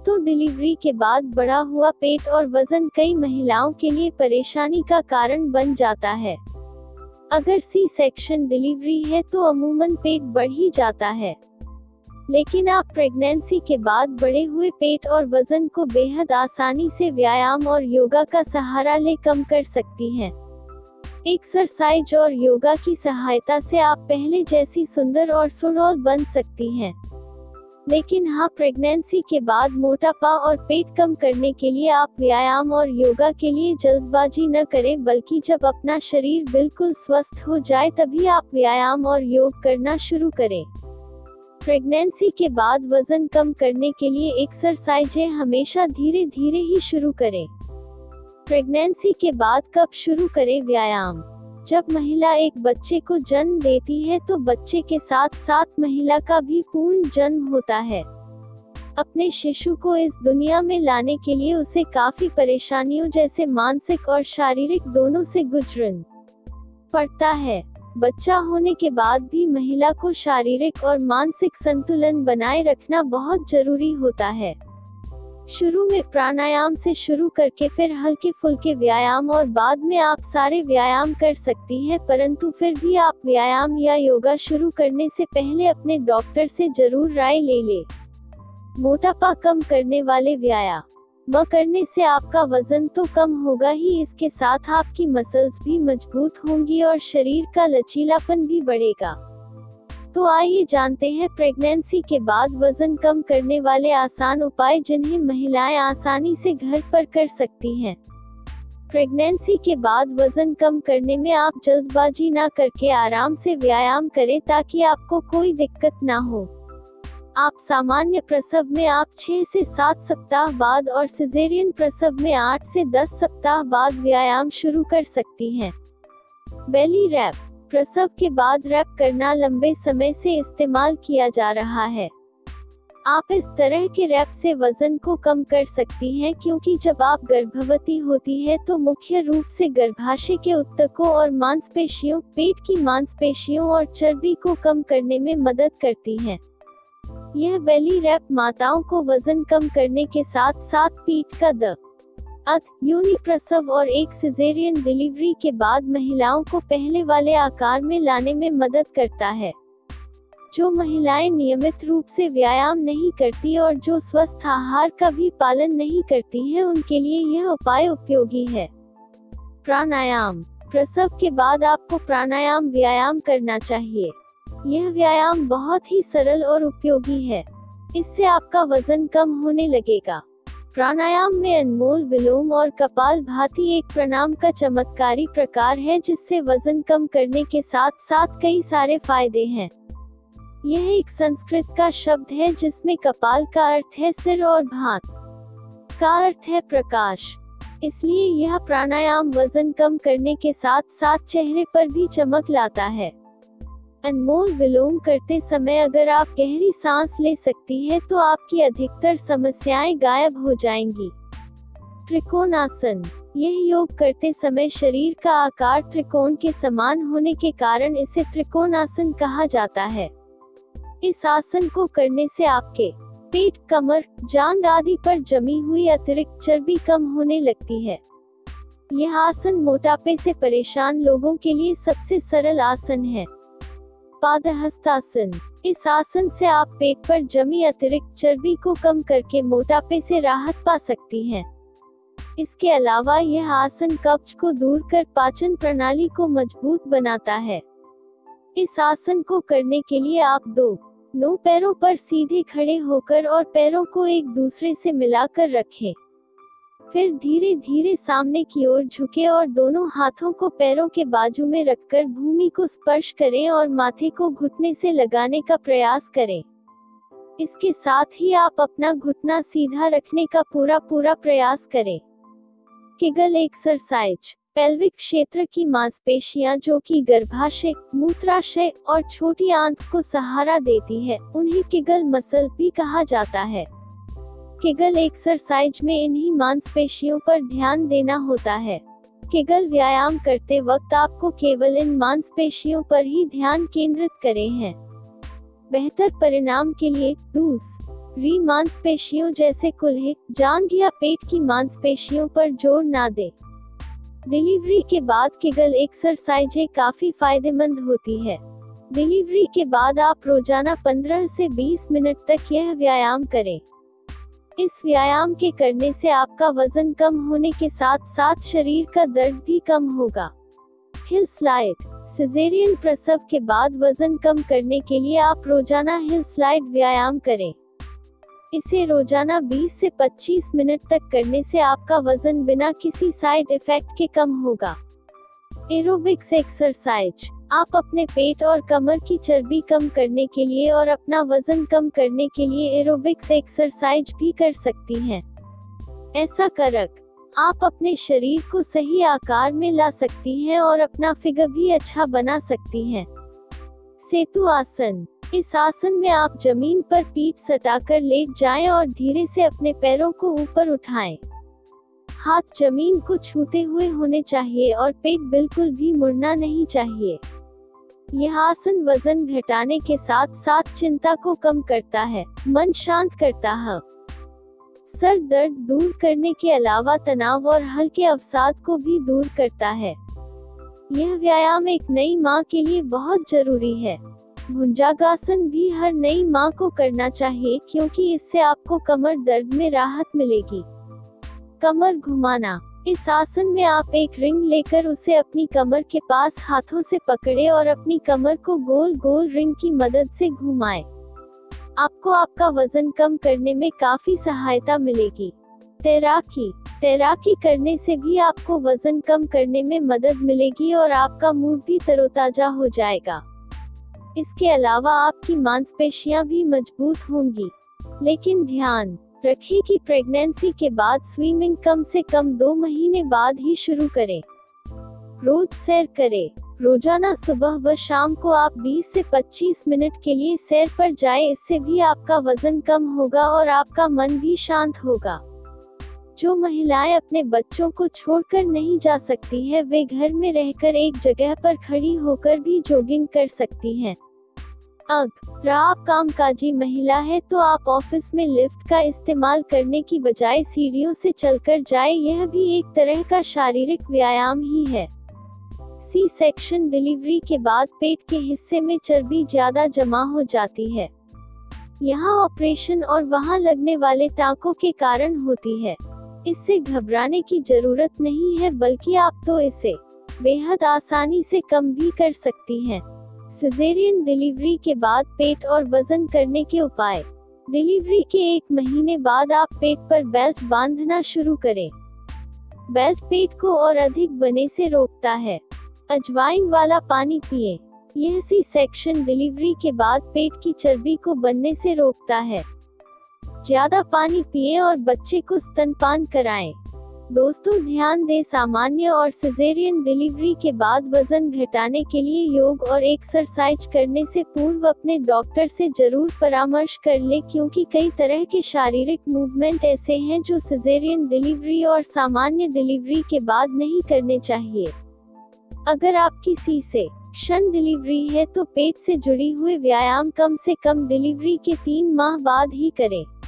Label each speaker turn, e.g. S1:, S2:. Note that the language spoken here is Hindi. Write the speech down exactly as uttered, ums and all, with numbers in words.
S1: दोस्तों, डिलीवरी के बाद बढ़ा हुआ पेट और वजन कई महिलाओं के लिए परेशानी का कारण बन जाता है। अगर सी सेक्शन डिलीवरी है तो अमूमन पेट बढ़ ही जाता है, लेकिन आप प्रेगनेंसी के बाद बढ़े हुए पेट और वजन को बेहद आसानी से व्यायाम और योगा का सहारा ले कम कर सकती हैं। एक्सरसाइज और योगा की सहायता से आप पहले जैसी सुंदर और सुडौल बन सकती हैं। लेकिन हाँ, प्रेगनेंसी के बाद मोटापा और पेट कम करने के लिए आप व्यायाम और योगा के लिए जल्दबाजी न करें, बल्कि जब अपना शरीर बिल्कुल स्वस्थ हो जाए तभी आप व्यायाम और योग करना शुरू करें। प्रेगनेंसी के बाद वजन कम करने के लिए एक्सरसाइजें हमेशा धीरे धीरे ही शुरू करें। प्रेगनेंसी के बाद कब शुरू करें व्यायाम? जब महिला एक बच्चे को जन्म देती है तो बच्चे के साथ साथ महिला का भी पूर्ण जन्म होता है। अपने शिशु को इस दुनिया में लाने के लिए उसे काफी परेशानियों जैसे मानसिक और शारीरिक दोनों से गुजरना पड़ता है। बच्चा होने के बाद भी महिला को शारीरिक और मानसिक संतुलन बनाए रखना बहुत जरूरी होता है। शुरू में प्राणायाम से शुरू करके फिर हल्के फुल्के व्यायाम और बाद में आप सारे व्यायाम कर सकती हैं, परंतु फिर भी आप व्यायाम या योगा शुरू करने से पहले अपने डॉक्टर से जरूर राय ले लें। मोटापा कम करने वाले व्यायाम करने से आपका वजन तो कम होगा ही, इसके साथ आपकी मसल्स भी मजबूत होंगी और शरीर का लचीलापन भी बढ़ेगा। तो आइए जानते हैं प्रेगनेंसी के बाद वजन कम करने वाले आसान उपाय जिन्हें महिलाएं आसानी से घर पर कर सकती हैं। प्रेगनेंसी के बाद वजन कम करने में आप जल्दबाजी ना करके आराम से व्यायाम करें ताकि आपको कोई दिक्कत ना हो। आप सामान्य प्रसव में आप छह से सात सप्ताह बाद और सिजेरियन प्रसव में आठ से दस सप्ताह बाद व्यायाम शुरू कर सकती हैं। बेली रैप प्रसव के बाद रैप करना लंबे समय से इस्तेमाल किया जा रहा है। आप इस तरह के रैप से वजन को कम कर सकती हैं, क्योंकि जब आप गर्भवती होती है तो मुख्य रूप से गर्भाशय के ऊतकों और मांसपेशियों, पेट की मांसपेशियों और चर्बी को कम करने में मदद करती हैं। यह बेली रैप माताओं को वजन कम करने के साथ साथ पीठ का दर्द, योनि प्रसव और एक सिजेरियन डिलीवरी के बाद महिलाओं को पहले वाले आकार में लाने में मदद करता है। जो महिलाएं नियमित रूप से व्यायाम नहीं करती और जो स्वस्थ आहार का भी पालन नहीं करती हैं, उनके लिए यह उपाय उपयोगी है। प्राणायाम प्रसव के बाद आपको प्राणायाम व्यायाम करना चाहिए। यह व्यायाम बहुत ही सरल और उपयोगी है। इससे आपका वजन कम होने लगेगा। प्राणायाम में अनमोल विलोम और कपाल भाती एक प्राणायाम का चमत्कारी प्रकार है जिससे वजन कम करने के साथ साथ कई सारे फायदे हैं। यह एक संस्कृत का शब्द है जिसमें कपाल का अर्थ है सिर और भात का अर्थ है प्रकाश। इसलिए यह प्राणायाम वजन कम करने के साथ साथ चेहरे पर भी चमक लाता है। अनमोल विलोम करते समय अगर आप गहरी सांस ले सकती हैं तो आपकी अधिकतर समस्याएं गायब हो जाएंगी। त्रिकोणासन यह योग करते समय शरीर का आकार त्रिकोण के समान होने के कारण इसे त्रिकोणासन कहा जाता है। इस आसन को करने से आपके पेट, कमर, जांघ आदि पर जमी हुई अतिरिक्त चर्बी कम होने लगती है। यह आसन मोटापे से परेशान लोगों के लिए सबसे सरल आसन है। पादहस्तासन इस आसन से आप पेट पर जमी अतिरिक्त चर्बी को कम करके मोटापे से राहत पा सकती हैं। इसके अलावा यह आसन कब्ज को दूर कर पाचन प्रणाली को मजबूत बनाता है। इस आसन को करने के लिए आप दो नो पैरों पर सीधे खड़े होकर और पैरों को एक दूसरे से मिलाकर रखें। फिर धीरे धीरे सामने की ओर झुके और दोनों हाथों को पैरों के बाजू में रखकर भूमि को स्पर्श करें और माथे को घुटने से लगाने का प्रयास करें। इसके साथ ही आप अपना घुटना सीधा रखने का पूरा पूरा प्रयास करें। केगल एक्सरसाइज पेल्विक क्षेत्र की मांसपेशियां जो कि गर्भाशय, मूत्राशय और छोटी आंत को सहारा देती है, उन्हें केगल मसल भी कहा जाता है। केगल एक्सरसाइज में इन्हीं मांसपेशियों पर ध्यान देना होता है। केगल व्यायाम करते वक्त आपको केवल इन मांसपेशियों पर ही ध्यान केंद्रित करें हैं। बेहतर परिणाम के लिए दूस री मांसपेशियों जैसे कूल्हे, जांघ या पेट की मांसपेशियों पर जोर ना दें। डिलीवरी के बाद केगल एक्सरसाइजें काफी फायदेमंद होती है। डिलीवरी के बाद आप रोजाना पंद्रह से बीस मिनट तक यह व्यायाम करें। इस व्यायाम के करने से आपका वजन कम होने के साथ साथ शरीर का दर्द भी कम होगा। हिल स्लाइड। सिजेरियन प्रसव के बाद वजन कम करने के लिए आप रोजाना हिल स्लाइड व्यायाम करें। इसे रोजाना बीस से पच्चीस मिनट तक करने से आपका वजन बिना किसी साइड इफेक्ट के कम होगा। Aerobics exercise. आप अपने पेट और कमर की चर्बी कम करने के लिए और अपना वजन कम करने के लिए एरोबिक्स एक्सरसाइज भी कर सकती हैं। ऐसा करक आप अपने शरीर को सही आकार में ला सकती हैं और अपना फिगर भी अच्छा बना सकती हैं। सेतु आसन। इस आसन में आप जमीन पर पीठ सटाकर लेट जाएं और धीरे से अपने पैरों को ऊपर उठाएं। हाथ जमीन को छूते हुए होने चाहिए और पेट बिल्कुल भी मुड़ना नहीं चाहिए। यह आसन वजन घटाने के साथ साथ चिंता को कम करता है, मन शांत करता है। सर दर्द दूर करने के अलावा तनाव और हल्के अवसाद को भी दूर करता है। यह व्यायाम एक नई मां के लिए बहुत जरूरी है। भुजंगासन भी हर नई मां को करना चाहिए क्योंकि इससे आपको कमर दर्द में राहत मिलेगी। कमर घुमाना। इस आसन में आप एक रिंग लेकर उसे अपनी कमर के पास हाथों से पकड़े और अपनी कमर को गोल गोल रिंग की मदद से घुमाएं। आपको आपका वजन कम करने में काफी सहायता मिलेगी। तैराकी। तैराकी करने से भी आपको वजन कम करने में मदद मिलेगी और आपका मूड भी तरोताजा हो जाएगा। इसके अलावा आपकी मांसपेशियां भी मजबूत होंगी। लेकिन ध्यान रखें कि प्रेगनेंसी के बाद स्विमिंग कम से कम दो महीने बाद ही शुरू करें। रोज सैर करें। रोजाना सुबह व शाम को आप बीस से पच्चीस मिनट के लिए सैर पर जाएं। इससे भी आपका वजन कम होगा और आपका मन भी शांत होगा। जो महिलाएं अपने बच्चों को छोड़कर नहीं जा सकती है वे घर में रहकर एक जगह पर खड़ी होकर भी जॉगिंग कर सकती हैं। अगर आप कामकाजी महिला है तो आप ऑफिस में लिफ्ट का इस्तेमाल करने की बजाय सीढ़ियों से चलकर जाएं। यह भी एक तरह का शारीरिक व्यायाम ही है। सी सेक्शन डिलीवरी के बाद पेट के हिस्से में चर्बी ज्यादा जमा हो जाती है। यहाँ ऑपरेशन और वहाँ लगने वाले टांकों के कारण होती है। इससे घबराने की जरूरत नहीं है, बल्कि आप तो इसे बेहद आसानी से कम भी कर सकती हैं। सिजेरियन डिलीवरी के बाद पेट और वजन करने के उपाय। डिलीवरी के एक महीने बाद आप पेट पर बेल्ट बांधना शुरू करें। बेल्ट पेट को और अधिक बने से रोकता है। अजवाइन वाला पानी पिएं। यह सी सेक्शन डिलीवरी के बाद पेट की चर्बी को बनने से रोकता है। ज्यादा पानी पिएं और बच्चे को स्तनपान कराएं। दोस्तों ध्यान दें, सामान्य और सिजेरियन डिलीवरी के बाद वजन घटाने के लिए योग और एक्सरसाइज करने से पूर्व अपने डॉक्टर से जरूर परामर्श कर लें, क्योंकि कई तरह के शारीरिक मूवमेंट ऐसे हैं जो सिजेरियन डिलीवरी और सामान्य डिलीवरी के बाद नहीं करने चाहिए। अगर आपकी सी सेक्शन डिलीवरी है तो पेट से जुड़ी हुए व्यायाम कम से कम डिलीवरी के तीन माह बाद ही करें।